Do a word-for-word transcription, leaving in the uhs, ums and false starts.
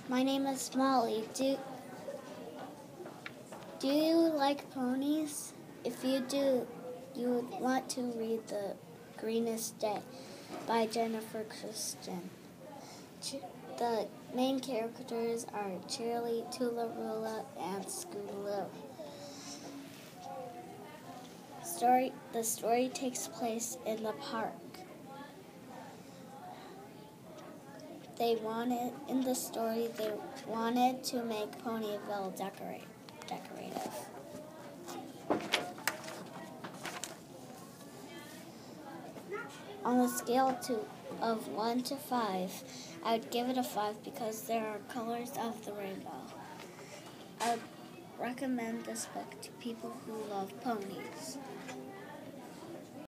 My name is Molly. Do, do you like ponies? If you do, you would want to read The Greenest Day by Jennifer Christian. The main characters are Cheerily, Tularula, and Scootaloo. Story, the story takes place in the park. They wanted, in the story, they wanted to make Ponyville decorate, decorative. On a scale to, of one to five, I would give it a five because there are colors of the rainbow. I would recommend this book to people who love ponies.